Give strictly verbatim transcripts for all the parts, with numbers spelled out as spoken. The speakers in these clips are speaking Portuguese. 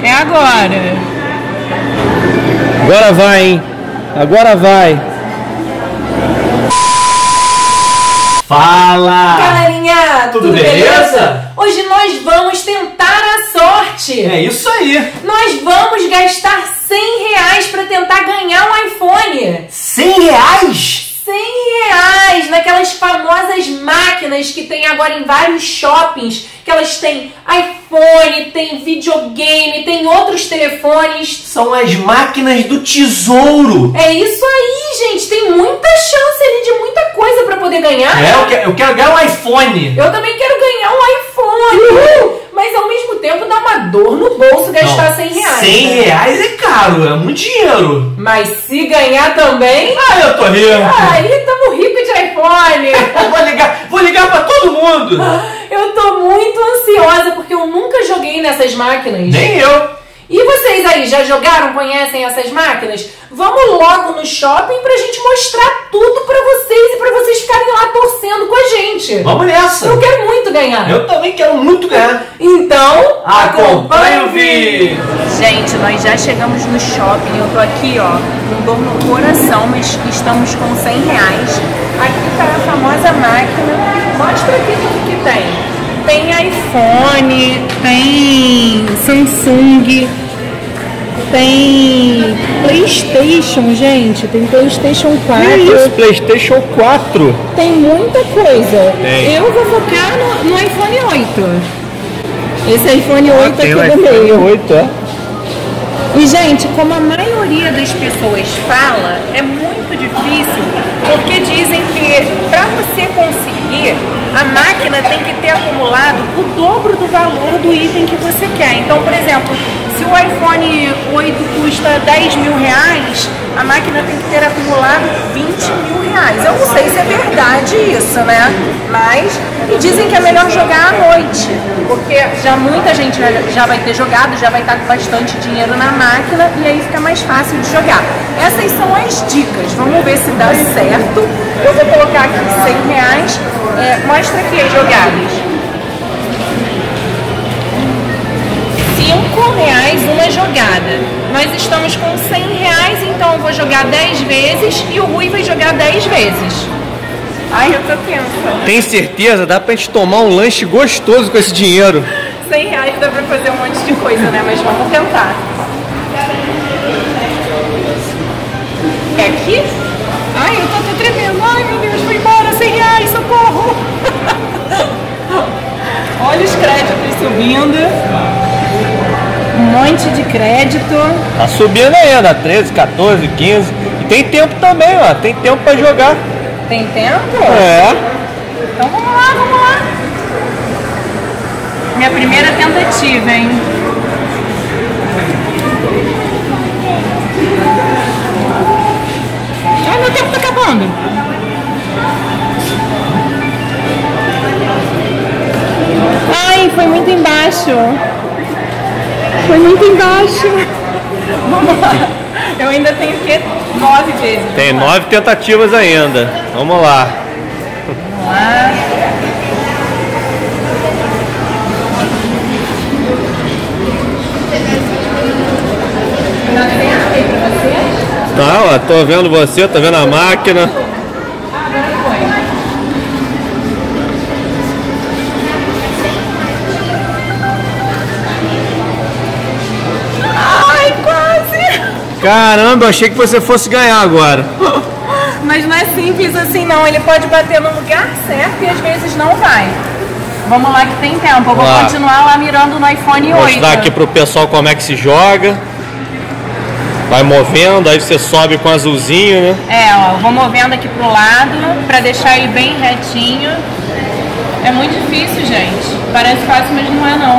É agora. Agora vai, hein? Agora vai. Fala! Galerinha, tudo, tudo beleza? beleza? Hoje nós vamos tentar a sorte. É isso aí. Nós vamos gastar cem reais para tentar ganhar um iPhone. cem reais? cem reais naquelas famosas máquinas que tem agora em vários shoppings, que elas têm iPhone, tem videogame, tem outros telefones. São as máquinas do tesouro. É isso aí, gente. Tem muita chance ali de muita coisa para poder ganhar. É, eu quero, eu quero ganhar um iPhone. Eu também quero ganhar um iPhone. Uhul. Mas ao mesmo tempo dá uma dor no bolso gastar cem reais. cem né? reais é caro, é muito dinheiro. Mas se ganhar também... Ah, eu tô rico. Aí tamo rico de iPhone. vou ligar, vou ligar pra todo mundo. Eu tô muito ansiosa porque eu nunca joguei nessas máquinas. Nem eu. E vocês aí, já jogaram, conhecem essas máquinas? Vamos logo no shopping pra gente mostrar tudo pra vocês e pra vocês ficarem lá torcendo com a gente. Vamos nessa. Eu quero muito ganhar. Eu também quero muito ganhar. Então, acompanha o vídeo. Gente, nós já chegamos no shopping. Eu tô aqui, ó, com dor no coração, mas estamos com cem reais. Aqui tá a famosa máquina. Mostra aqui o que que tem. Tem iPhone, tem Samsung, tem PlayStation, gente, tem PlayStation quatro. Que isso, PlayStation quatro? Tem muita coisa. Tem. Eu vou focar no, no iPhone oito. Esse iPhone oito ah, aqui do do meio. oito, é? E, gente, como a maioria das pessoas fala, é muito difícil, porque dizem que para você conseguir, a máquina tem que ter acumulado o dobro do valor do item que você quer. Então, por exemplo, se o iPhone oito custa dez mil reais, a máquina tem que ter acumulado vinte mil reais. Eu não sei se é verdade isso, né? Mas, e dizem que é melhor jogar à noite, porque já muita gente já vai ter jogado, já vai estar com bastante dinheiro na máquina e aí fica mais fácil de jogar. Essas são as dicas. Vamos ver se dá certo. Eu vou colocar aqui cem reais. É, mostra aqui as jogadas. cinco reais uma jogada. Nós estamos com cem reais, então eu vou jogar dez vezes e o Rui vai jogar dez vezes. Ai, eu tô tensa. Tem certeza? Dá pra gente tomar um lanche gostoso com esse dinheiro. cem reais dá pra fazer um monte de coisa, né? Mas vamos tentar. É aqui? Ai, eu tô, tô tremendo. Ai, meu Deus, foi embora. cem reais, socorro. Olha os créditos subindo. Um monte de crédito. Tá subindo ainda, treze, quatorze, quinze. E tem tempo também, ó. Tem tempo pra jogar. Tem tempo? É. Então vamos lá, vamos lá. Minha primeira tentativa, hein? Ai, meu tempo tá acabando. Ai, foi muito embaixo. Foi muito embaixo. Vamos lá. Eu ainda tenho o quê? Nove vezes. Tem nove tentativas ainda. Vamos lá. Vamos lá. Não, eu tô vendo você, tô vendo a máquina. Ai, quase! Caramba, eu achei que você fosse ganhar agora. Mas não é simples assim não, ele pode bater no lugar certo e às vezes não vai. Vamos lá que tem tempo, eu vou lá. continuar lá mirando no iPhone oito. Vou mostrar aqui pro pessoal como é que se joga. Vai movendo, aí você sobe com azulzinho, né? É, ó, eu vou movendo aqui pro lado pra deixar ele bem retinho. É muito difícil, gente. Parece fácil, mas não é não.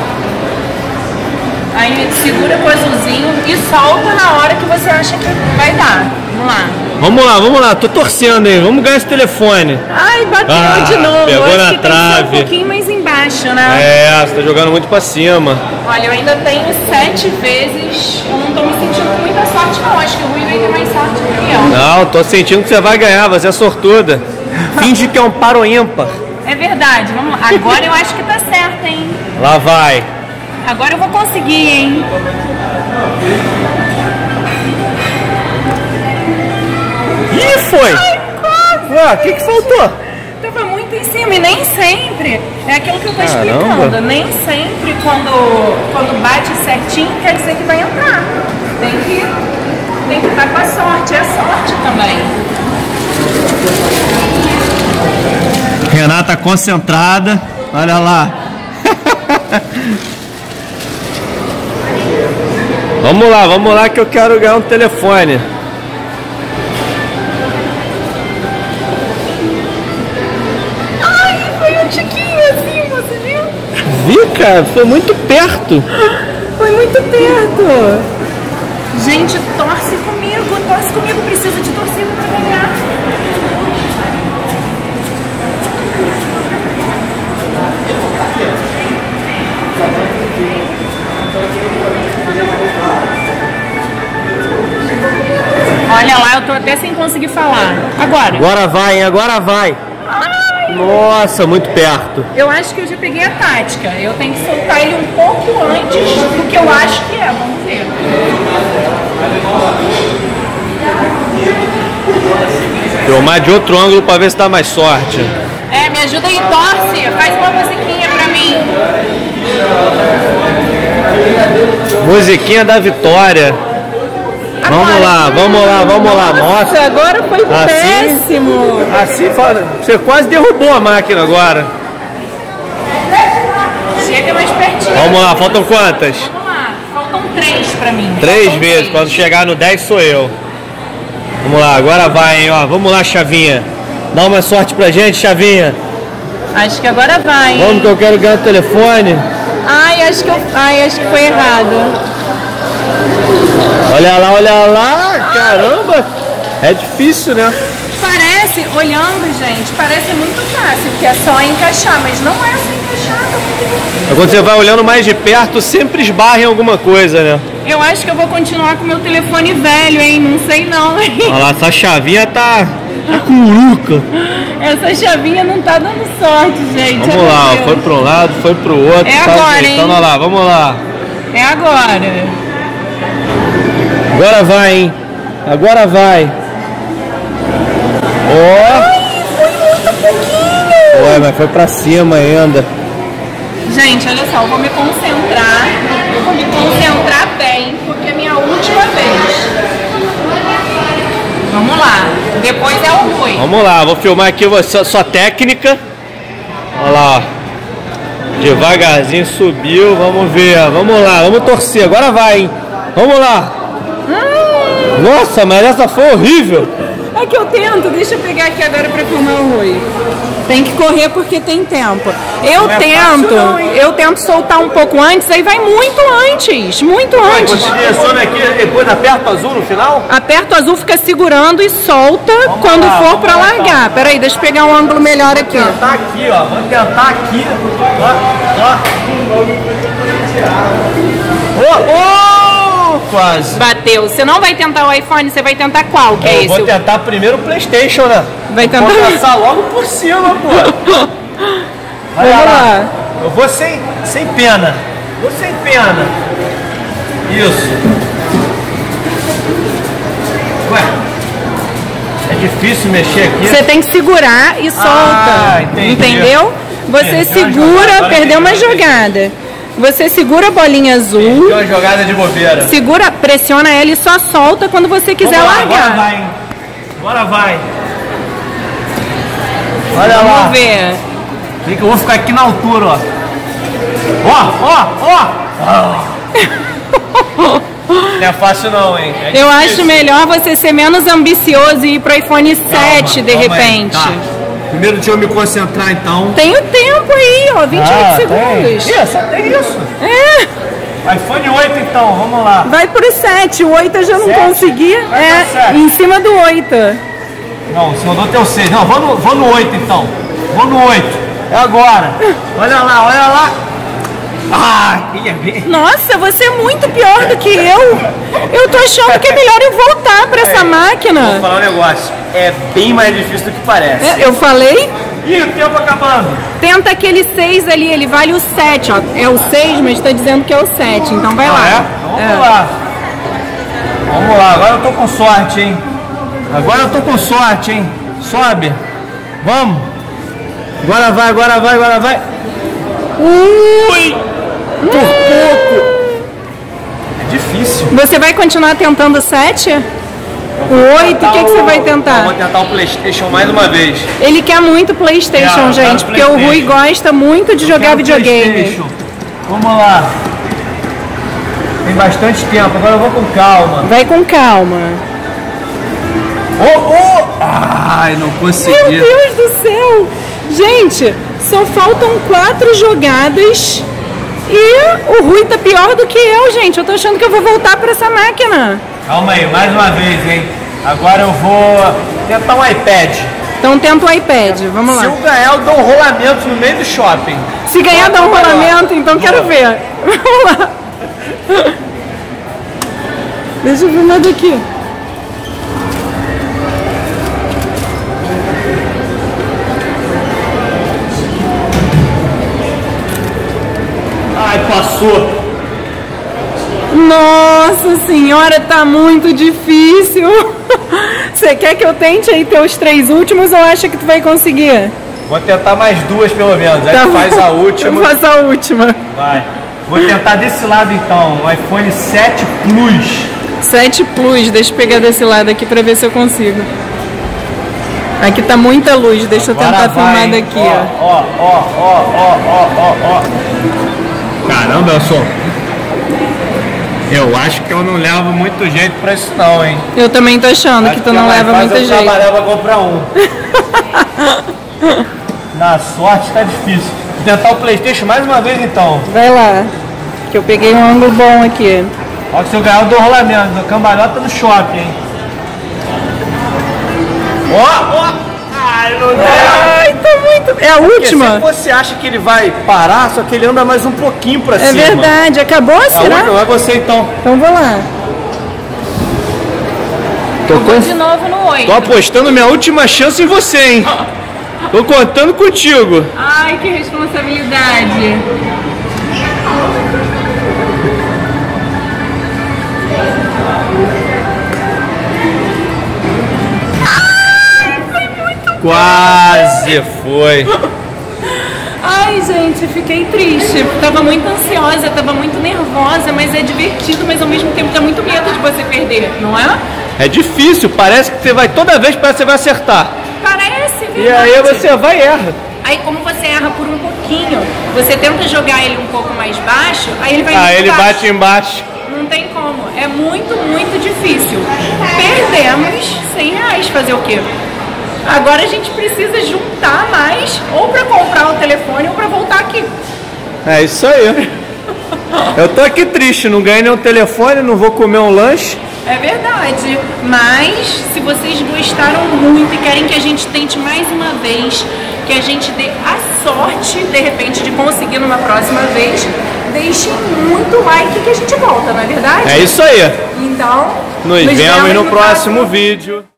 Aí segura com o azulzinho e solta na hora que você acha que vai dar. Vamos lá. Vamos lá, vamos lá, tô torcendo aí, vamos ganhar esse telefone. Ai, bateu Ah, de novo. pegou Acho na que trave. tem que ser um pouquinho mais embaixo, né? É, você tá jogando muito pra cima. Olha, eu ainda tenho sete vezes. Eu não tô me sentindo com muita sorte, não. Acho que o Rui vai ter mais sorte do que eu. Não, tô sentindo que você vai ganhar, você é sortuda. Finge que é um par ou ímpar. É verdade, vamos lá. Agora eu acho que tá certo, hein? Lá vai. Agora eu vou conseguir, hein? Ih, foi! Ai, quase! Ué, o que que faltou? Tava muito em cima e nem sempre, é aquilo que eu tô Caramba. explicando, nem sempre quando, quando bate certinho quer dizer que vai entrar. Tem que, tem que estar com a sorte, é sorte também. Renata concentrada, olha lá. Vamos lá, vamos lá que eu quero ganhar um telefone. Ai, foi um tiquinho assim, você viu? Vi, cara, foi muito perto. Foi muito perto. Gente, torce comigo, torce comigo, precisa de torcida pra ganhar. Olha lá, eu tô até sem conseguir falar. Agora. Agora vai, hein? Agora vai. Ai, Nossa, muito perto. eu acho que eu já peguei a tática. Eu tenho que soltar ele um pouco antes do que eu acho que é. Vamos ver. Filmar de outro ângulo pra ver se dá mais sorte. É, me ajuda aí, torce. Faz uma musiquinha pra mim. Musiquinha da vitória. Vamos Agora. lá, vamos lá, vamos lá. Nossa, Agora foi Assim? péssimo. assim fala- você quase derrubou a máquina agora. Chega mais pertinho. Vamos lá, faltam quantas? Vamos lá. Faltam três pra mim. Três Faltam vezes, três. quando chegar no dez sou eu. Vamos lá, agora vai, hein, ó. Vamos lá, Chavinha. Dá uma sorte pra gente, Chavinha. Acho que agora vai. Vamos hein? que eu quero ganhar o telefone. Ai, acho que eu... Ai, acho que foi errado. Olha lá, olha lá. Caramba. É difícil, né? Parece, olhando, gente, parece muito fácil, porque é só encaixar, mas não é assim encaixado. Quando você vai olhando mais de perto, sempre esbarra em alguma coisa, né? Eu acho que eu vou continuar com meu telefone velho, hein? Não sei não, hein? Olha lá, essa chavinha tá, tá curuca. Essa chavinha não tá dando sorte, gente. Vamos Ai, lá, meu Deus. foi para um lado, foi pro outro. É tá agora, ajeitando. hein? Olha lá, vamos lá. É agora. Agora vai, hein? Agora vai. Ó. Ai, foi muito pouquinho. Ué, mas foi pra cima ainda. Gente, olha só, eu vou me concentrar. Eu vou me concentrar bem, porque é minha última vez. Vamos lá. Depois é o ruim. Vamos lá, vou filmar aqui você, sua técnica. Olha lá, ó. Devagarzinho subiu, vamos ver. Vamos lá, vamos torcer. Agora vai, hein? Vamos lá. Hum. Nossa, mas essa foi horrível. É que eu tento, deixa eu pegar aqui agora pra filmar o Rui. Tem que correr porque tem tempo. Eu Não é tento, fácil não, hein? eu tento soltar um pouco antes, aí vai muito antes, muito antes. Você direciona aqui, depois aperta o azul no final? Aperta o azul, fica segurando e solta Vamos quando lá, for vamos pra lá, largar. Pera aí, deixa eu pegar um ângulo melhor aqui. Vou tentar aqui, ó. Vou tentar aqui. Ó, ó. Oh, quase. Bateu. Você não vai tentar o iPhone, você vai tentar qual? Que é Eu esse? vou tentar primeiro o PlayStation, né? Vai tentar. Vou passar logo por cima, pô. Olha Vamos lá. Eu vou sem, sem pena. Vou sem pena. Isso. Ué. É difícil mexer aqui. Você tem que segurar e solta. Ah, entendi. Entendeu? Você Perdeu uma segura, jogada, perdeu uma entendi. jogada. Você segura a bolinha azul. Tem uma jogada de bobeira. Segura, pressiona ela e só solta quando você quiser Vamos lá, largar. Agora vai, hein? Agora vai. Olha Vamos lá. ver. Vem que eu vou ficar aqui na altura, ó. Ó, ó, ó. Ah. Não é fácil não, hein? É Eu difícil. acho melhor você ser menos ambicioso e ir pro iPhone sete de Calma aí, repente. tá. Primeiro deixa eu me concentrar então. Tem o tempo aí, ó, vinte e oito Ah, segundos. Tem. Ih, só tem isso. É, iPhone oito então, vamos lá. vai pro sete. O oito eu já não Sete? consegui. Vai É, pro sete. em cima do oito. Não, se mandou teu seis. Não, vou no, vou no oito então. Vou no oito. É agora. Olha lá, olha lá. Ah, ia ver. Nossa, você é muito pior do que eu. Eu tô achando que é melhor eu voltar pra essa Vou máquina. falar um negócio. É bem mais difícil do que parece. É, eu falei? Ih, o tempo acabando. Tenta aquele seis ali, ele vale o sete, ó. É o seis, mas tá dizendo que é o sete, então vai ah, lá. É? Vamos é. lá. Vamos lá, agora eu tô com sorte, hein? Agora eu tô com sorte, hein? Sobe. Vamos. Agora vai, agora vai, agora vai. Ui! Por pouco. É difícil. Você vai continuar tentando o sete? O oito? O que, que você vai tentar? Eu vou tentar o PlayStation mais uma vez. Ele quer muito PlayStation, é, gente, porque PlayStation. O Rui gosta muito de eu jogar videogame. Vamos lá. Tem bastante tempo, agora eu vou com calma. Vai com calma. Oh, oh! Ai, não consegui. Meu Deus do céu! Gente, só faltam quatro jogadas e o Rui tá pior do que eu, gente. Eu tô achando que eu vou voltar pra essa máquina. Calma aí, mais uma vez, hein? Agora eu vou tentar um iPad. Então tenta o iPad, vamos lá. Se eu ganhar, eu dou um rolamento no meio do shopping. Se ganhar, dá um rolamento, então Boa. Quero ver. Vamos lá. Deixa eu ver mais daqui. Ai, passou. Nossa senhora, tá muito difícil. Você quer que eu tente aí ter os três últimos ou acha que tu vai conseguir? Vou tentar mais duas pelo menos, aí tá tu faz a última. Faz a última. Vai. Vou tentar desse lado então, o iPhone sete Plus. sete Plus, deixa eu pegar desse lado aqui pra ver se eu consigo. Aqui tá muita luz, deixa Agora eu tentar vai, filmar daqui, ó. Ó, ó, ó, ó, ó, ó, ó. Caramba, eu sou... Eu acho que eu não levo muito jeito pra isso não, hein? Eu também tô achando acho que tu que não é leva muito eu jeito. Eu trabalhar pra comprar um. Na sorte tá difícil. Vou tentar o PlayStation mais uma vez então. Vai lá, que eu peguei um ângulo bom aqui. Ó, que se eu ganhar eu dou rolamento, a cambalhota no shopping, hein? Ó, ó! Ai, não deu! Ai, tá muito... É a Porque última? Se você acha que ele vai parar, só que ele anda mais um pouquinho pra é cima. É verdade, acabou, será? A vai você então. Então vou lá. Tô eu vou de novo no oito. Tô apostando minha última chance em você, hein? Tô contando contigo. Ai, que responsabilidade. Quase foi. Ai, gente, fiquei triste. Tava muito ansiosa, tava muito nervosa, mas é divertido, mas ao mesmo tempo dá muito medo de você perder, não é? É difícil, parece que você vai toda vez, parece que você vai acertar. Parece, verdade. E aí você vai e erra. Aí como você erra por um pouquinho, você tenta jogar ele um pouco mais baixo, aí ele vai Ah, ele baixo. bate embaixo. Não tem como, é muito, muito difícil. Perdemos cem reais, fazer o quê? Agora a gente precisa juntar mais, ou para comprar o telefone ou para voltar aqui. É isso aí. Eu tô aqui triste, não ganhei nenhum telefone, não vou comer um lanche. É verdade, mas se vocês gostaram muito e querem que a gente tente mais uma vez, que a gente dê a sorte, de repente, de conseguir numa próxima vez, deixem muito like que a gente volta, não é verdade? É isso aí. Então, nos, nos vemos, vemos no, no próximo, próximo vídeo.